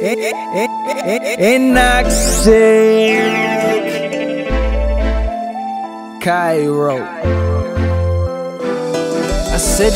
Inoxic Cairo. I said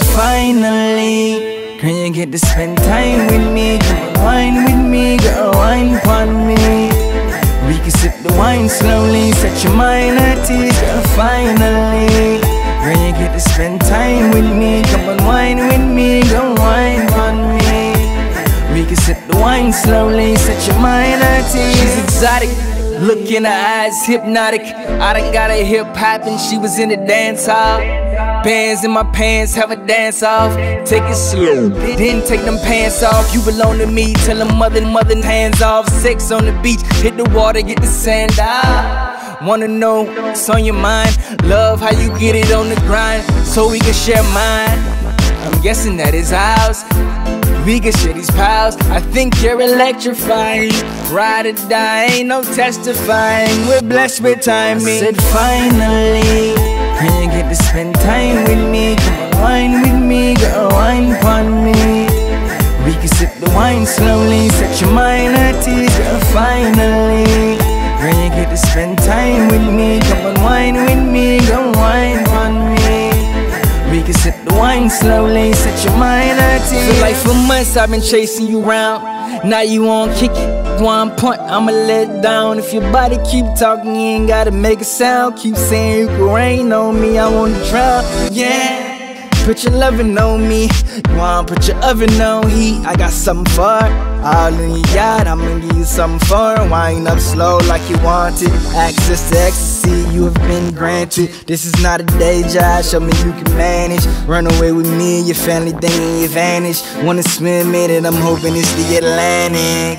finally, can you get to spend time with me? Come on, wine with me, girl, wine upon me. We can sip the wine slowly, set your mind at ease, girl, finally. Can you get to spend time with me? Come on, wine with me, girl, wine upon me. We can sip the wine slowly, set your mind at ease. She's exotic, look in her eyes, hypnotic. I done got her hip hopping, she was in the dance hall. Bands in my pants, have a dance off. Take it slow, then take them pants off. You belong to me, tell them mother hands off. Sex on the beach, hit the water, get the sand out. Wanna know what's on your mind? Love how you get it on the grind, so we can share mine. I'm guessing that is ours. We can share these piles. I think you're electrifying. Ride or die, ain't no testifying. We're blessed with timing. I said finally, can you get to spend time with me? Come on, wine with me, girl, wine upon me. We can sip the wine slowly, set your mind at ease, girl, finally. Can you get to spend time with me? Come on, wine with me, girl, wine upon me. We can sip the wine slowly, set your mind at ease. Feel like for months I've been chasing you round. Now you won't kick it, 1 point, I'ma let down. If your body keep talking, you ain't gotta make a sound. Keep saying you can rain on me, I wanna drown, yeah. Put your lovin' on me, you wanna put your oven on heat. I got something for it, all in your yacht, I'ma give you something for it. Wind up slow like you want it, access to ecstasy you have been granted. This is not a day job, show me you can manage. Run away with me and your family thinking you vanish. Wanna swim in it, I'm hoping it's the Atlantic.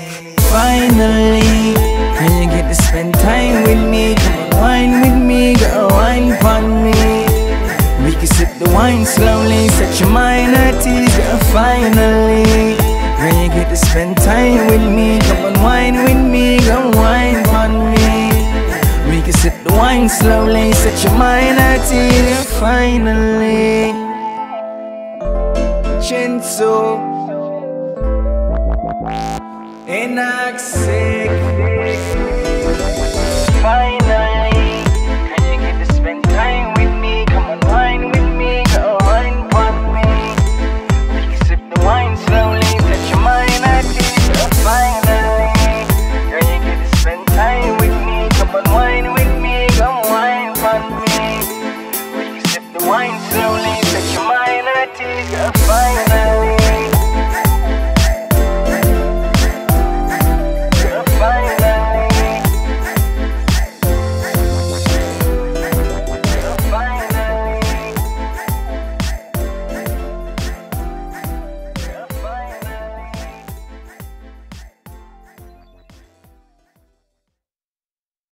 Finally, can you get to spend time with me? Come on, wine with me, girl, wine upon me. We can sip the wine slowly, set your mind at ease, girl, finally. Can you get to spend time with me? Come on, wine with me, girl, wine upon me. We can sip the wine slowly, set your mind at ease, girl, finally. Chinso Inoxic.